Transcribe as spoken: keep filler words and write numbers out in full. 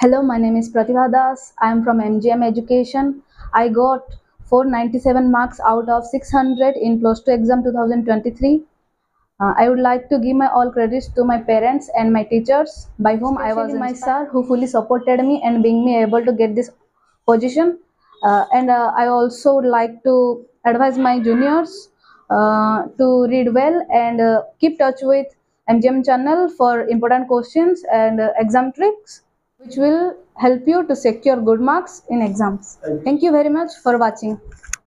Hello, my name is Pratikha Das. I am from M G M Education. I got four hundred ninety-seven marks out of six hundred in plus two exam two thousand twenty-three. Uh, I would like to give my all credits to my parents and my teachers, by whom I was my sir, who fully supported me and being me able to get this position. Uh, and uh, I also would like to advise my juniors uh, to read well and uh, keep touch with M G M channel for important questions and uh, exam tricks, which will help you to secure good marks in exams. Thank you very much for watching.